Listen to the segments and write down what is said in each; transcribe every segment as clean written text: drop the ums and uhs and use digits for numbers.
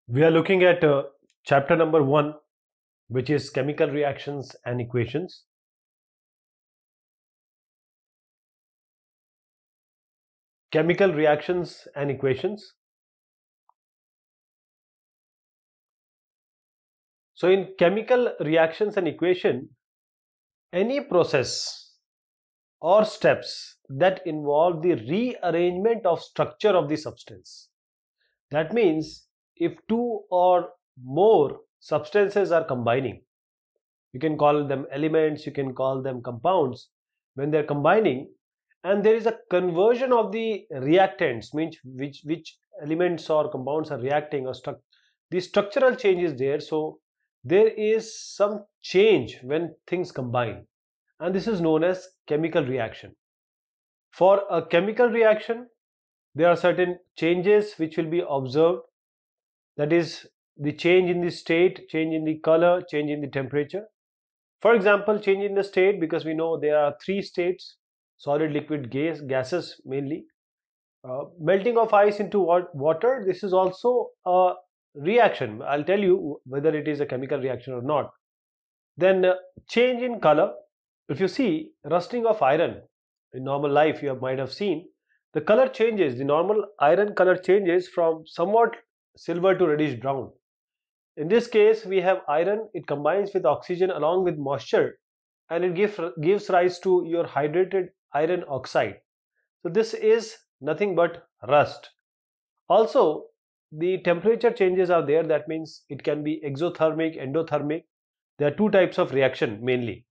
We are looking at chapter number 1, which is chemical reactions and equations. Chemical reactions and equations. So in chemical reactions and equation, any process or steps that involve the rearrangement of structure of the substance. That means if two or more substances are combining, you can call them elements, you can call them compounds. When they're combining and there is a conversion of the reactants, means which elements or compounds are reacting, or the structural change is there. So there is some change when things combine, and this is known as chemical reaction. For a chemical reaction, there are certain changes which will be observed. That is the change in the state, change in the color, change in the temperature. For example, change in the state, because we know there are three states: solid, liquid, gases mainly. Melting of ice into water, this is also a reaction. I'll tell you whether it is a chemical reaction or not. Then change in color. If you see rusting of iron in normal life, you might have seen the color changes. The normal iron color changes from somewhat silver to reddish brown. In this case, we have iron, it combines with oxygen along with moisture, and it gives rise to your hydrated iron oxide. So this is nothing but rust. Also, the temperature changes are there. That means it can be exothermic, endothermic. There are two types of reaction mainly.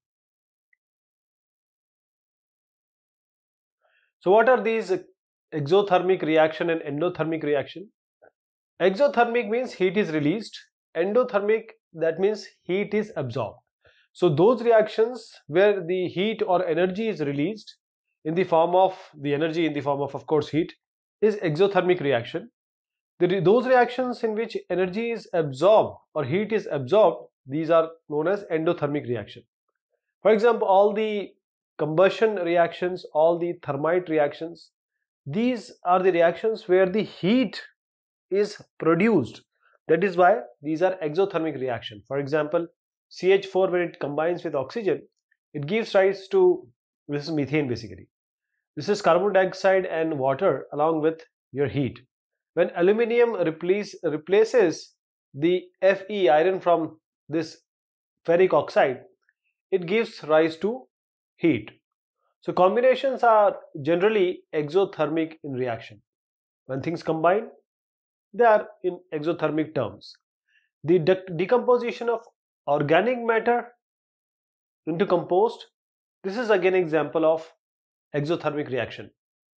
So what are these exothermic reaction and endothermic reaction? Exothermic means heat is released. Endothermic, that means heat is absorbed. So those reactions where the heat or energy is released in the form of of course heat, is exothermic reaction. Those reactions in which energy is absorbed or heat is absorbed, these are known as endothermic reaction. For example, all the combustion reactions, all the thermite reactions, these are the reactions where the heat is produced. That is why these are exothermic reaction. For example, CH4, when it combines with oxygen, it gives rise to, this is methane basically. This is carbon dioxide and water along with your heat. When aluminium replaces the Fe, iron, from this ferric oxide, it gives rise to heat. So combinations are generally exothermic in reaction. When things combine, they are in exothermic terms. The decomposition of organic matter into compost, this is again example of exothermic reaction.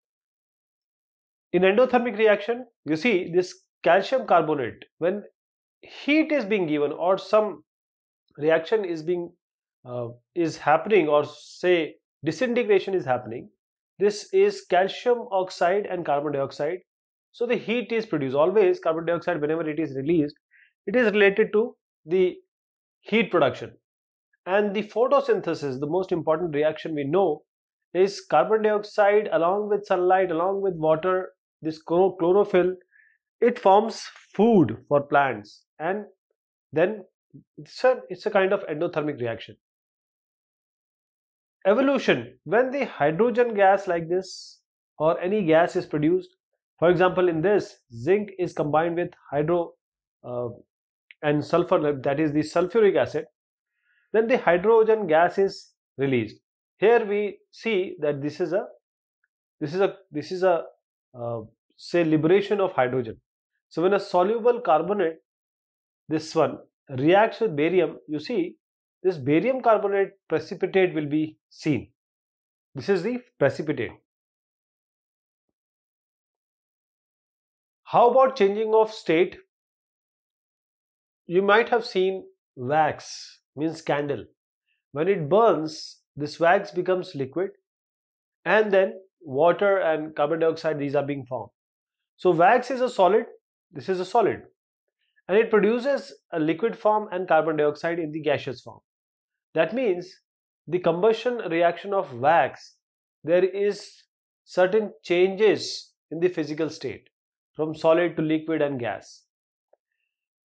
In endothermic reaction, you see this calcium carbonate, when heat is being given or some reaction is happening, or say disintegration is happening, this is calcium oxide and carbon dioxide. So the heat is produced. Always carbon dioxide, whenever it is released, it is related to the heat production. And the photosynthesis, the most important reaction we know, is carbon dioxide along with sunlight, along with water, this chlorophyll, it forms food for plants, and then it's a kind of endothermic reaction. Evolution, when the hydrogen gas like this or any gas is produced, for example in this, zinc is combined with hydro and sulfur, that is the sulfuric acid, then the hydrogen gas is released. Here we see that this is a say liberation of hydrogen. So when a soluble carbonate, this one, reacts with barium, you see this barium carbonate precipitate will be seen. This is the precipitate. How about changing of state? You might have seen wax, means candle. When it burns, this wax becomes liquid, and then water and carbon dioxide, these are being formed. So wax is a solid, this is a solid, and it produces a liquid form and carbon dioxide in the gaseous form. That means the combustion reaction of wax, there is certain changes in the physical state from solid to liquid and gas.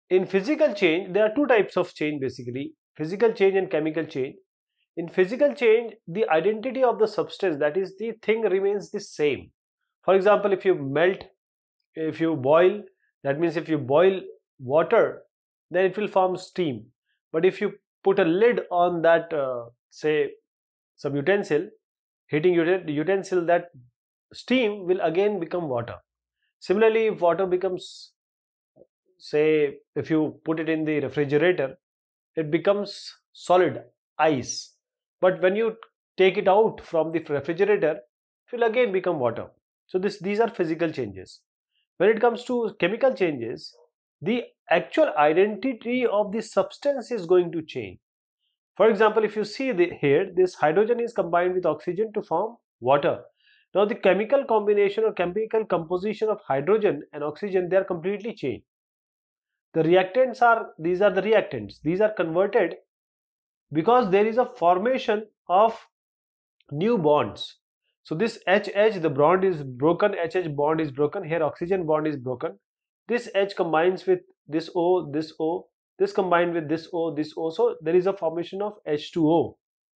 In physical change, there are two types of change basically, physical change and chemical change. In physical change, the identity of the substance, that is the thing, remains the same. For example, if you melt, if you boil, that means if you boil water, then it will form steam. But if you put a lid on that, say some utensil, heating utensil, that steam will again become water. Similarly, if water becomes, say if you put it in the refrigerator, it becomes solid ice. But when you take it out from the refrigerator, it will again become water. So these are physical changes. When it comes to chemical changes, the actual identity of the substance is going to change. For example, if you see here, this hydrogen is combined with oxygen to form water. Now the chemical combination or chemical composition of hydrogen and oxygen, they are completely changed. The reactants are, these are the reactants, these are converted because there is a formation of new bonds. So this HH, the bond is broken, HH bond is broken, here oxygen bond is broken. This H combines with this O, this combined with this O, so there is a formation of H2O.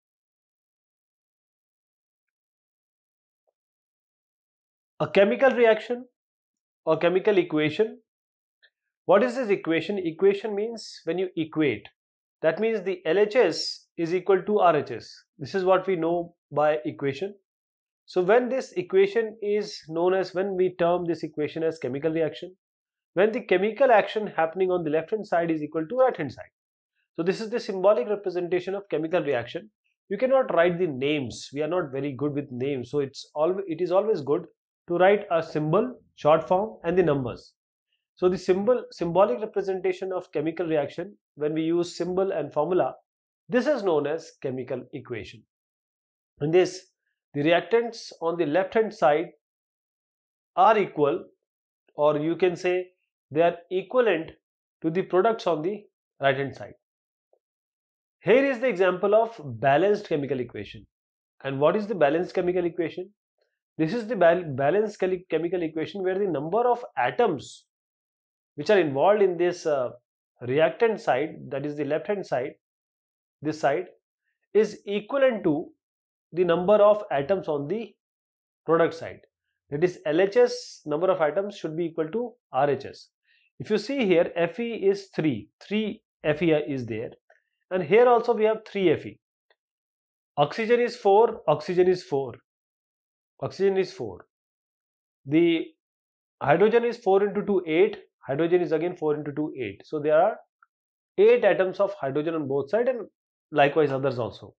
A chemical reaction or chemical equation. What is this equation? Equation means when you equate. That means the LHS is equal to RHS. This is what we know by equation. So when this equation is known as, when we term this equation as chemical reaction, when the chemical action happening on the left hand side is equal to right hand side. So this is the symbolic representation of chemical reaction. You cannot write the names. We are not very good with names. So it is always good to write a symbol, short form, and the numbers. So the symbolic representation of chemical reaction, when we use symbol and formula, this is known as chemical equation. In this, the reactants on the left hand side are equal, or you can say they are equivalent to the products on the right hand side. Here is the example of balanced chemical equation. And what is the balanced chemical equation? This is the balanced chemical equation where the number of atoms which are involved in this reactant side, that is the left hand side, this side, is equivalent to the number of atoms on the product side. That is LHS number of atoms should be equal to RHS. If you see here, Fe is 3 Fe is there, and here also we have 3 Fe. Oxygen is 4, oxygen is 4, oxygen is 4. The hydrogen is 4 into 2, 8. Hydrogen is again 4 into 2, 8. So there are 8 atoms of hydrogen on both sides, and likewise others also.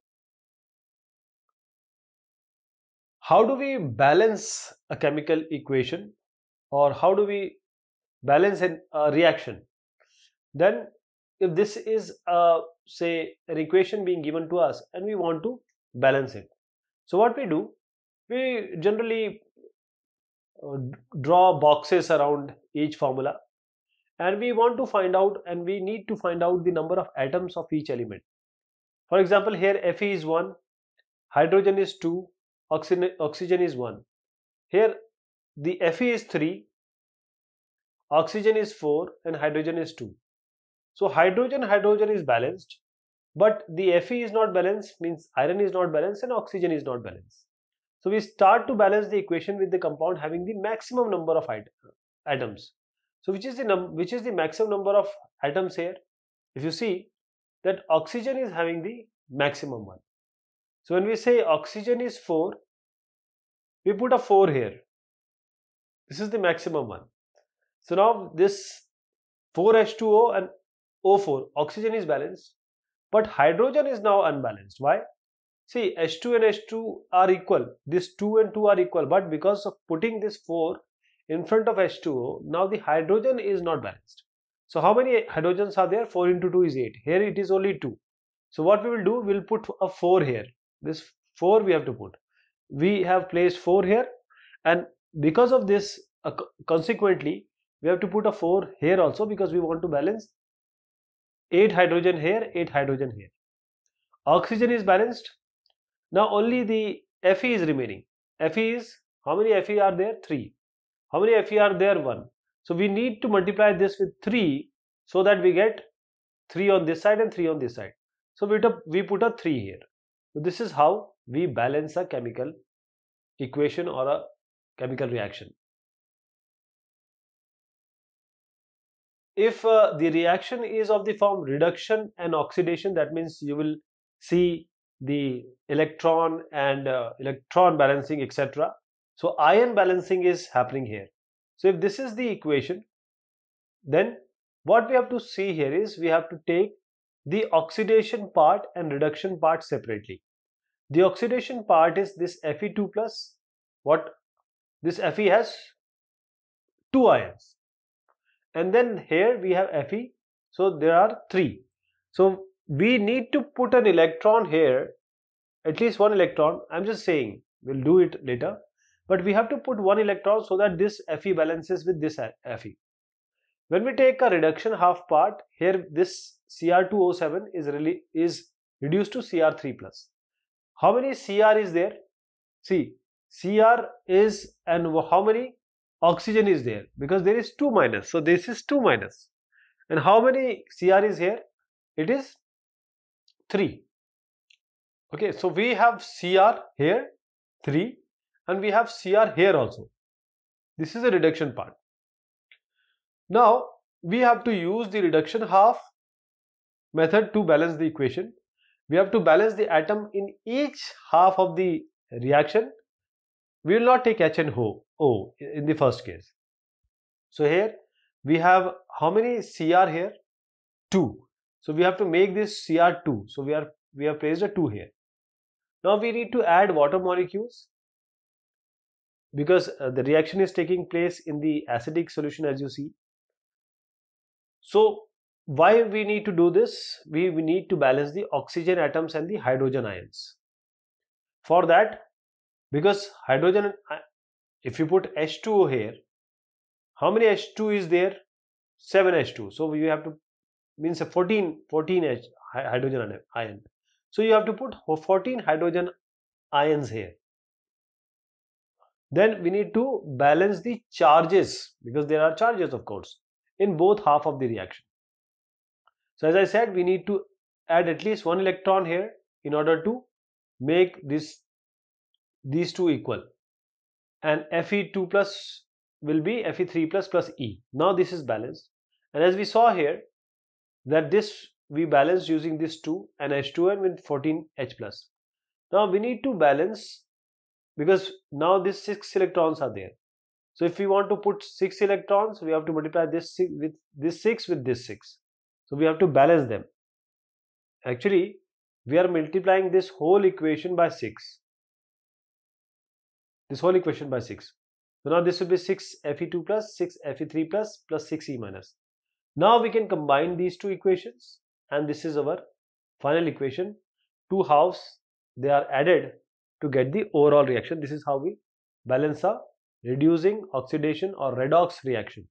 How do we balance a chemical equation, or how do we balance a reaction? Then if this is say an equation being given to us and we want to balance it, so what we do, we generally draw boxes around each formula, and we want to find out, and we need to find out the number of atoms of each element. For example, here Fe is 1, hydrogen is 2, oxygen is 1. Here the Fe is 3, oxygen is 4, and hydrogen is 2. So hydrogen is balanced, but the Fe is not balanced, means iron is not balanced and oxygen is not balanced. So we start to balance the equation with the compound having the maximum number of atoms. So which is the maximum number of atoms here? If you see that oxygen is having the maximum one. So when we say oxygen is 4, we put a 4 here. This is the maximum one. So now this 4H2O and O4, oxygen is balanced, but hydrogen is now unbalanced. Why? See, H2 and H2 are equal. This 2 and 2 are equal, but because of putting this 4 in front of H2O, now the hydrogen is not balanced. So how many hydrogens are there? 4 into 2 is 8. Here it is only 2. So what we will do, we will put a 4 here. This 4 we have to put. We have placed 4 here, and because of this, consequently, we have to put a 4 here also, because we want to balance 8 hydrogen here, 8 hydrogen here. Oxygen is balanced. Now only the Fe is remaining. Fe is, how many Fe are there? 3. How many Fe are there? 1. So we need to multiply this with 3 so that we get 3 on this side and 3 on this side. So we put a 3 here. So this is how we balance a chemical equation or a chemical reaction. If the reaction is of the form reduction and oxidation, that means you will see the electron and electron balancing, etc. So ion balancing is happening here. So if this is the equation, then what we have to see here is we have to take the oxidation part and reduction part separately. The oxidation part is this Fe2 plus, what this Fe has 2 ions, and then here we have Fe, so there are 3. So we need to put an electron here, at least one electron. I'm just saying, we'll do it later, but we have to put one electron so that this Fe balances with this Fe. When we take a reduction half part, here this Cr2O7 is reduced to Cr3 plus. How many Cr is there? See, Cr is, and how many oxygen is there? Because there is 2 minus, so this is 2 minus. And how many Cr is here? It is 3. Okay, so we have Cr here 3 and we have Cr here also. This is a reduction part. Now we have to use the reduction half method to balance the equation. We have to balance the atom in each half of the reaction. We will not take H and O in the first case. So here we have how many Cr here? 2. So we have to make this Cr2. So we have placed a 2 here. Now we need to add water molecules because the reaction is taking place in the acidic solution, as you see. So why we need to do this? We need to balance the oxygen atoms and the hydrogen ions. For that, because hydrogen, if you put H2O here, how many H2 is there? 7 H2. So you have to, means 14 hydrogen ion. So you have to put 14 hydrogen ions here. Then we need to balance the charges, because there are charges, of course, in both half of the reaction. So as I said, we need to add at least one electron here in order to make these two equal, and Fe2 plus will be Fe3 plus E. Now this is balanced, and as we saw here that this we balanced using this 2 and H2N with 14 H plus. Now we need to balance, because now these 6 electrons are there. So if we want to put 6 electrons, we have to multiply this 6 with this 6 with this 6. So we have to balance them. Actually, we are multiplying this whole equation by 6. This whole equation by 6. So now this will be 6 Fe2 plus 6 Fe3 plus 6 E minus. Now we can combine these two equations, and this is our final equation. Two halves, they are added to get the overall reaction. This is how we balance a reducing, oxidation or redox reaction.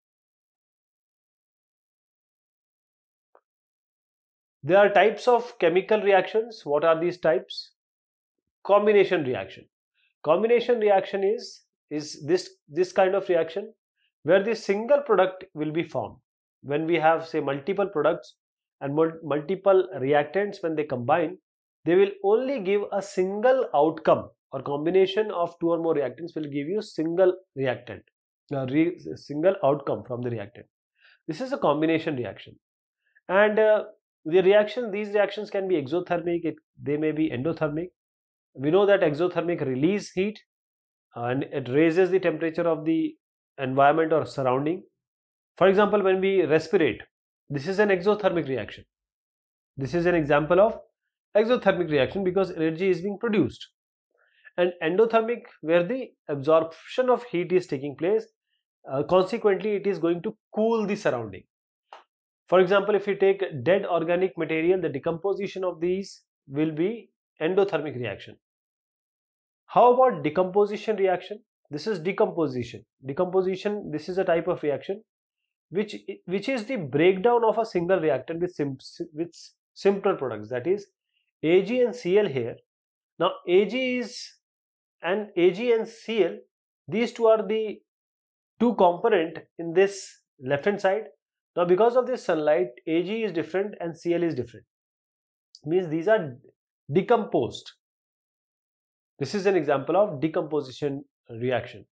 There are types of chemical reactions. What are these types? Combination reaction. Combination reaction is this kind of reaction where the single product will be formed. When we have, say, multiple products and multiple reactants, when they combine, they will only give a single outcome, or combination of 2 or more reactants will give you single reactant, single outcome from the reactant. This is a combination reaction. And these reactions can be exothermic, they may be endothermic. We know that exothermic release heat and it raises the temperature of the environment or surrounding. For example, when we respirate, this is an exothermic reaction. This is an example of exothermic reaction because energy is being produced. And endothermic, where the absorption of heat is taking place, consequently it is going to cool the surrounding. For example, if we take dead organic material, the decomposition of these will be endothermic reaction. How about decomposition reaction? This is decomposition. Decomposition, this is a type of reaction which is the breakdown of a single reactant with simpler products, that is Ag and Cl here. Now Ag and Cl, these two are the two component in this left hand side, Now because of this sunlight, Ag is different and Cl is different. Means these are decomposed. This is an example of decomposition reaction.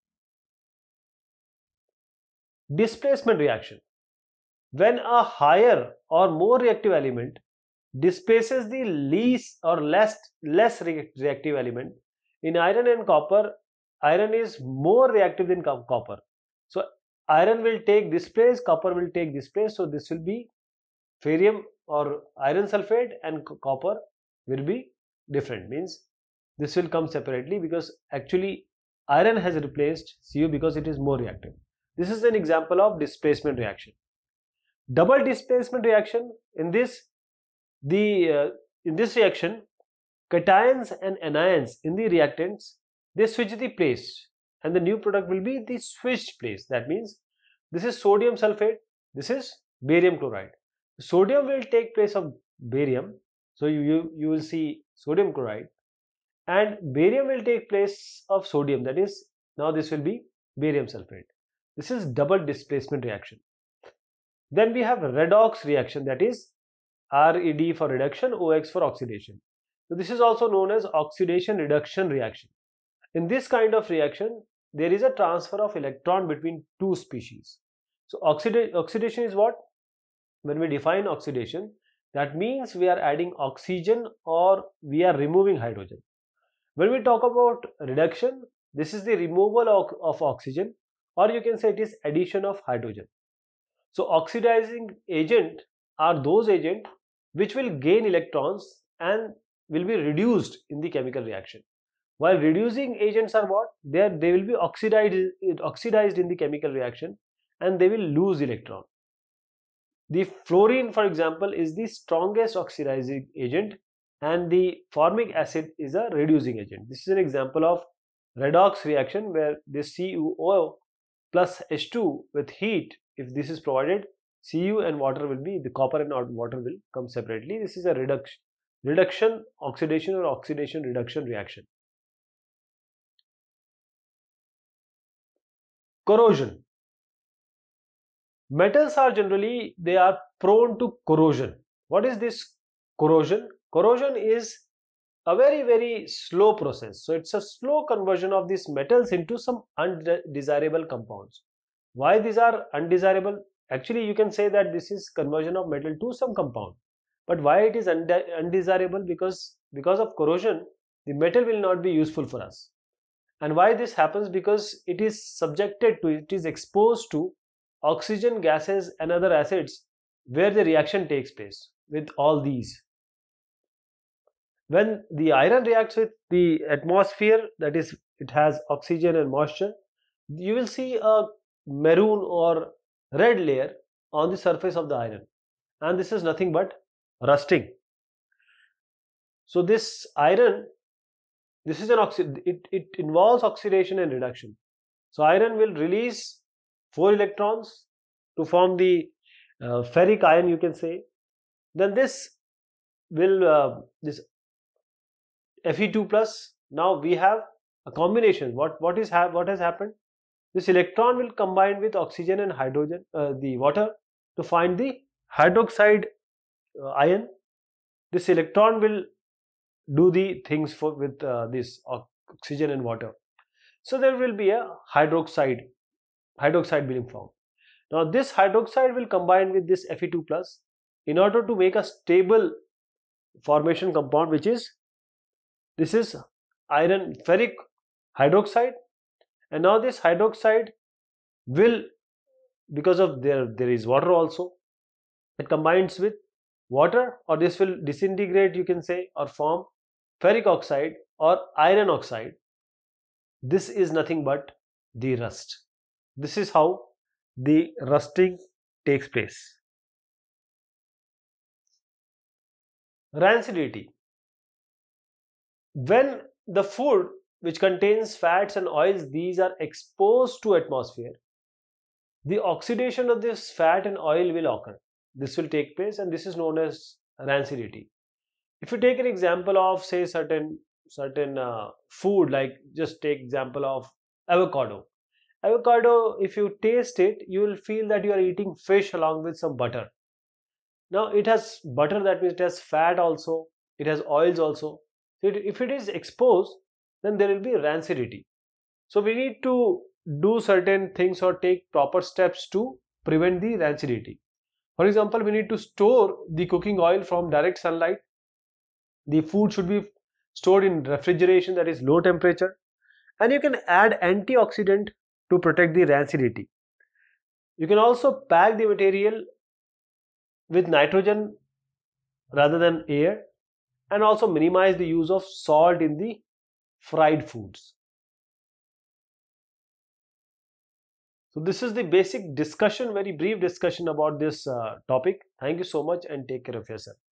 Displacement reaction. When a higher or more reactive element displaces the least or less reactive element, in iron and copper, iron is more reactive than copper. So iron will take this place, copper will take this place. So this will be ferrium or iron sulfate, and copper will be different. Means this will come separately because actually iron has replaced Cu because it is more reactive. This is an example of displacement reaction. Double displacement reaction. In this reaction, cations and anions in the reactants, they switch the place, and the new product will be the switched place. That means this is sodium sulfate, this is barium chloride. Sodium will take place of barium, so you will see sodium chloride, and barium will take place of sodium, that is, now this will be barium sulfate. This is double displacement reaction. Then we have redox reaction, that is Red for reduction, OX for oxidation. So this is also known as oxidation reduction reaction. In this kind of reaction, there is a transfer of electron between two species. So oxidation is what? When we define oxidation, that means we are adding oxygen or we are removing hydrogen. When we talk about reduction, this is the removal of oxygen, or you can say it is addition of hydrogen. So oxidizing agent are those agents which will gain electrons and will be reduced in the chemical reaction. While reducing agents are what? They will be oxidized in the chemical reaction and they will lose electron. The fluorine, for example, is the strongest oxidizing agent, and the formic acid is a reducing agent. This is an example of redox reaction where this CuO plus H2 with heat, if this is provided, Cu and water will be, the copper and water will come separately. This is a reduction oxidation or oxidation reduction reaction. Corrosion. Metals are generally, they are prone to corrosion. What is this corrosion? Corrosion is a very slow process. So it's a slow conversion of these metals into some undesirable compounds. Why these are undesirable? Actually, you can say that this is conversion of metal to some compound. But why it is undesirable? Because of corrosion, the metal will not be useful for us. And why this happens? Because it is subjected to, it is exposed to oxygen, gases and other acids where the reaction takes place with all these. When the iron reacts with the atmosphere, that is, it has oxygen and moisture, you will see a maroon or red layer on the surface of the iron, and this is nothing but rusting. So this iron, this is it involves oxidation and reduction. So iron will release 4 electrons to form the ferric ion, you can say. Then this will this Fe2 plus. Now we have a combination. What has happened? This electron will combine with oxygen and hydrogen, the water, to find the hydroxide ion. This electron will do the things with this oxygen and water. So there will be a hydroxide being formed. Now this hydroxide will combine with this Fe2 plus in order to make a stable formation compound, which is, this is iron ferric hydroxide. And now this hydroxide will, because of there is water also, it combines with water, or this will disintegrate, you can say, or form ferric oxide or iron oxide. This is nothing but the rust. This is how the rusting takes place. Rancidity. When the food which contains fats and oils, these are exposed to atmosphere, the oxidation of this fat and oil will occur. This will take place, and this is known as rancidity. If you take an example of, say, certain food, like just take example of avocado. Avocado, if you taste it, you will feel that you are eating fish along with some butter. Now it has butter, that means it has fat also, it has oils also. If it is exposed, then there will be rancidity. So we need to do certain things or take proper steps to prevent the rancidity. For example, we need to store the cooking oil from direct sunlight. The food should be stored in refrigeration, that is low temperature, and you can add antioxidant to protect the rancidity. You can also pack the material with nitrogen rather than air, and also minimize the use of salt in the fried foods. So this is the basic discussion, very brief discussion about this topic. Thank you so much and take care of yourself.